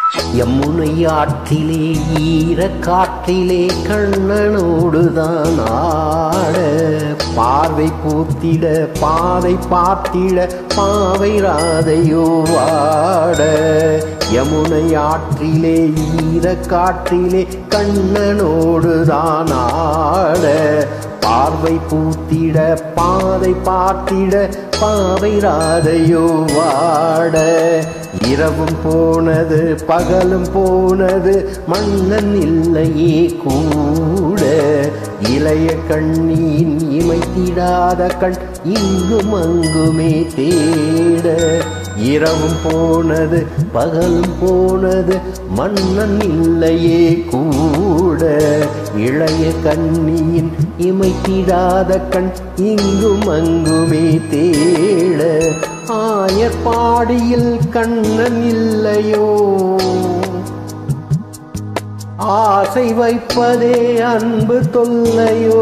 யமுனை ஆற்றிலே ஈர காற்றிலே கண்ணனோடுதான் ஆட பார்வை பூத்திட பாதை பார்த்திட பாவை ராதையோ வாட யமுனை ஆற்றிலே ஈர காற்றிலே கண்ணனோடுதான் ஆட பார்வை பூத்திட பாதை பார்த்திட பாவை ராதையோ வாட இரவும் போனது பகலும் போனது மன்னன் இல்லையே கூட இளைய கண்ணின் இமைத்திடாத கண் இங்கும் அங்குமே தேட இரவும் போனது பகலும் போனது மன்னன் இல்லையே கூட இளைய கண்ணியின் இமைத்திடாத கண் இங்கும் அங்குமே தேட ஆயர்பாடியில் கண்ணன் இல்லையோ ஆசை வைப்பதே அன்பு தொல்லையோ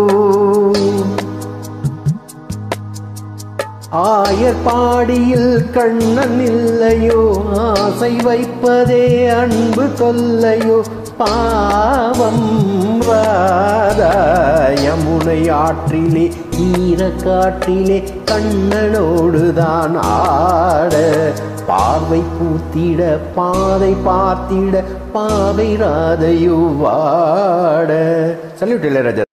ஆயர்பாடியில் கண்ணன் இல்லையோ ஆசை வைப்பதே அன்பு தொல்லையோ பாவம் ராதா யமுனை ஆற்றிலே ஈர காற்றிலே கண்ணனோடுதான் ஆட பார்வை பூத்திட பாதை பார்த்திட பாவை ராதையோ வாட. சல்யூட் இளையராஜா.